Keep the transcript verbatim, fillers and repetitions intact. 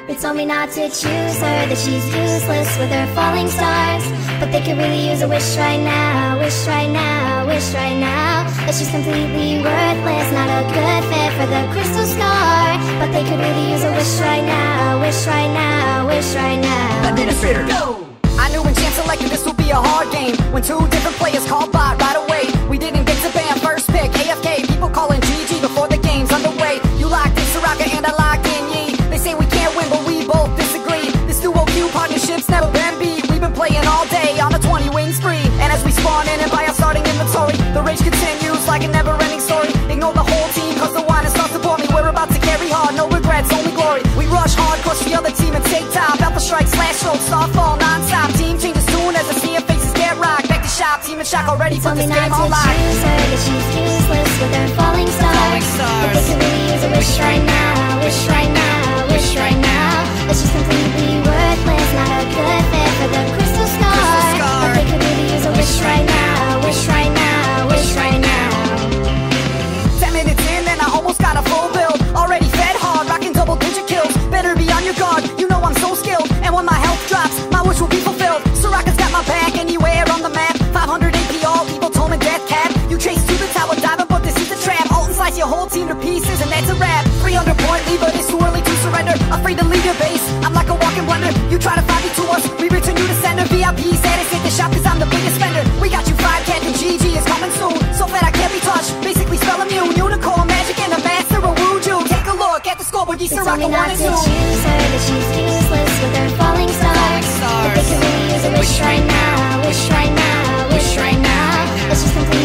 They told me not to choose her, that she's useless with her falling stars. But they could really use a wish right now, wish right now, wish right now. That she's completely worthless, not a good fit for the crystal scar. But they could really use a wish right now, wish right now, wish right now. Administrator, go! I knew when chance selected this would be a hard game. When two different players called bot right away. We didn't get to ban first pick, A F K. People calling G G before the game's underway. You locked in Soraka and I locked in Yi. They say we can't win but we both disagree. This duo Q partnership's never been beat. We've been playing all day on a twenty win spree. And as we spawn in and buy our starting inventory, the rage continues like a never ending story. Ignore the whole team cause the wine is starts to bore me. We're about to carry hard, no regrets, only glory. We rush hard, crush the other team and take time. Alpha strike, slash stroke, starfall, non-stop. Team changes soon as I see her faces get rocked. Back to shop, team and shock already put this game on lock. Choose her, that she's useless with her falling stars. Falling stars. But they could really use a wish right now, wish right now, wish right now. That she's completely worthless, not a good fit for the crystal scar. Crystal scar. But they could really use a wish right now, wish right now, wish right now. Ten minutes in and I almost got a full build. Already fed hard, rocking double digit kills. Better be on your guard, you know I'm so skilled. And when my health drops, my wish will be fulfilled. Soraka's got my back anywhere on the map. Five hundred A P all, evil tome and death cap. You chase to the tower diving, but this is a trap. Ult and slice your whole team to pieces and that's a wrap. Three hundred point lead, but it's too early to surrender. Afraid to leave your base, I'm like a walking blender. You try to find me to us, we return you to sender. V I P status, hit the shop cause I'm the biggest spender. We got you five cat and G G is coming soon. So fat I can't be touched, basically spell immune. Unicorn magic and a master of Wuju. Take a look at the scoreboard, you Soraka one and two. Choose her, that she's useless with her falling stars. But they could really use a wish right now, wish right now, wish right now. That she's completely